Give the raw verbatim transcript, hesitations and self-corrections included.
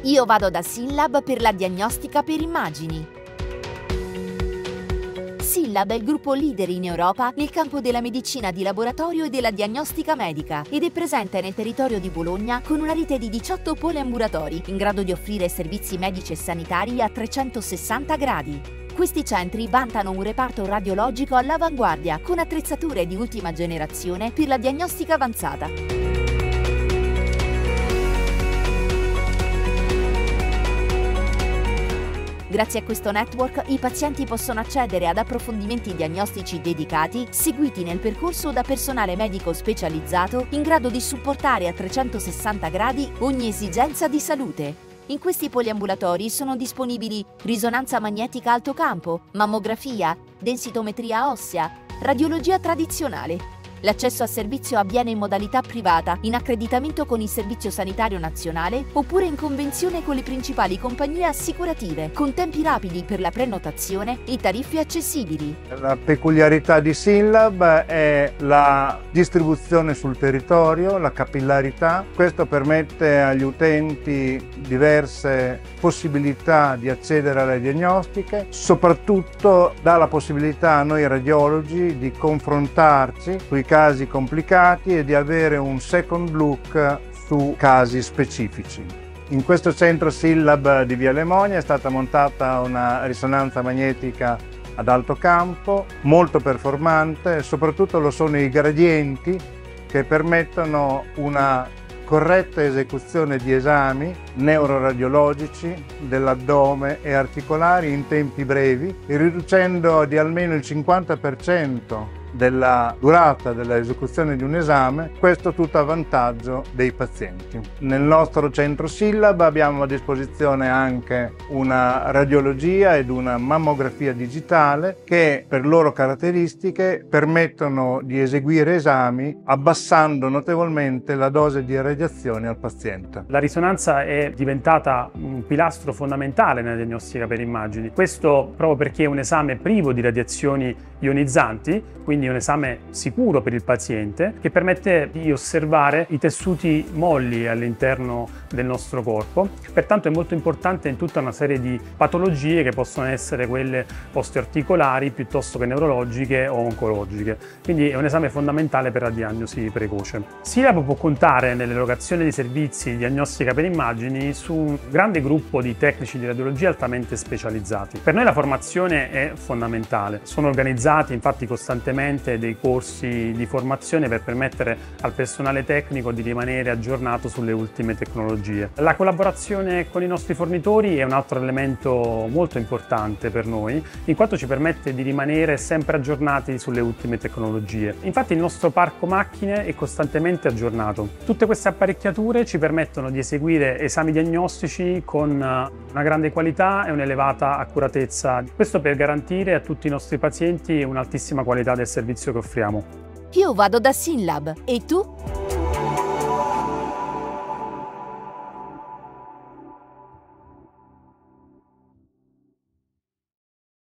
Io vado da SYNLAB per la diagnostica per immagini. SYNLAB è il gruppo leader in Europa nel campo della medicina di laboratorio e della diagnostica medica ed è presente nel territorio di Bologna con una rete di diciotto poliambulatori in grado di offrire servizi medici e sanitari a trecentosessanta gradi. Questi centri vantano un reparto radiologico all'avanguardia con attrezzature di ultima generazione per la diagnostica avanzata. Grazie a questo network i pazienti possono accedere ad approfondimenti diagnostici dedicati, seguiti nel percorso da personale medico specializzato in grado di supportare a trecentosessanta gradi ogni esigenza di salute. In questi poliambulatori sono disponibili risonanza magnetica alto campo, mammografia, densitometria ossea, radiologia tradizionale. L'accesso al servizio avviene in modalità privata, in accreditamento con il Servizio Sanitario Nazionale oppure in convenzione con le principali compagnie assicurative, con tempi rapidi per la prenotazione e tariffe accessibili. La peculiarità di SYNLAB è la distribuzione sul territorio, la capillarità. Questo permette agli utenti diverse possibilità di accedere alle diagnostiche, soprattutto dà la possibilità a noi radiologi di confrontarci sui casi complicati e di avere un second look su casi specifici. In questo centro SYNLAB di Via Lemonia è stata montata una risonanza magnetica ad alto campo, molto performante, e soprattutto lo sono i gradienti che permettono una corretta esecuzione di esami neuroradiologici dell'addome e articolari in tempi brevi, riducendo di almeno il cinquanta per cento della durata dell'esecuzione di un esame, questo tutto a vantaggio dei pazienti. Nel nostro centro SYNLAB abbiamo a disposizione anche una radiologia ed una mammografia digitale che per loro caratteristiche permettono di eseguire esami abbassando notevolmente la dose di radiazione al paziente. La risonanza è diventata un pilastro fondamentale nella diagnostica per immagini, questo proprio perché è un esame privo di radiazioni ionizzanti, quindi un esame sicuro per il paziente che permette di osservare i tessuti molli all'interno del nostro corpo. Pertanto è molto importante in tutta una serie di patologie che possono essere quelle osteoarticolari piuttosto che neurologiche o oncologiche. Quindi è un esame fondamentale per la diagnosi precoce. SYNLAB può contare nell'erogazione di servizi di diagnostica per immagini su un grande gruppo di tecnici di radiologia altamente specializzati. Per noi la formazione è fondamentale. Sono organizzati infatti costantemente dei corsi di formazione per permettere al personale tecnico di rimanere aggiornato sulle ultime tecnologie. La collaborazione con i nostri fornitori è un altro elemento molto importante per noi, in quanto ci permette di rimanere sempre aggiornati sulle ultime tecnologie. Infatti il nostro parco macchine è costantemente aggiornato. Tutte queste apparecchiature ci permettono di eseguire esami diagnostici con una grande qualità e un'elevata accuratezza. Questo per garantire a tutti i nostri pazienti un'altissima qualità del servizio che offriamo. Io vado da SYNLAB, e tu?